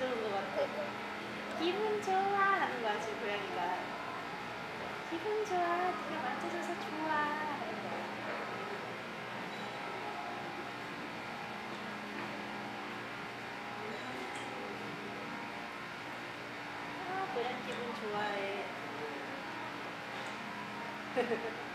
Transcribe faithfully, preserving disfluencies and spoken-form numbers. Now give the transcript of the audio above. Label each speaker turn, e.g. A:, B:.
A: 만져는 것 같아. 기분 좋아 하는 거야 지금 고양이가. 기분 좋아. 네가 만져줘서 좋아 하는 거야. 아 고양이 기분 좋아해.